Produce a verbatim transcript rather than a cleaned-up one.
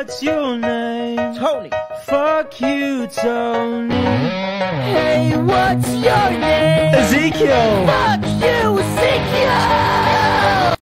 what's your name? Tony. Fuck you, Tony. Hey, what's your name? Ezekiel. Fuck